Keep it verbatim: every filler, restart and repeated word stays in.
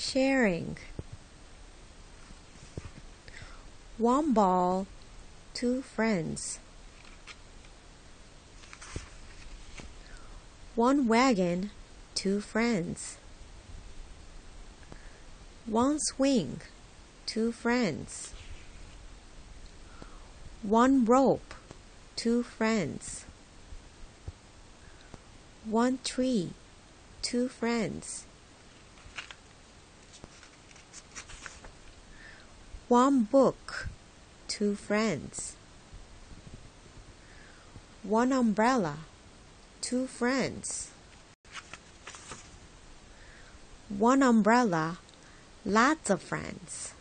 Sharing. One ball, two friends. One wagon, two friends. One swing, two friends. One rope, two friends. One tree, two friends. One book, two friends. One umbrella, two friends. One umbrella, lots of friends.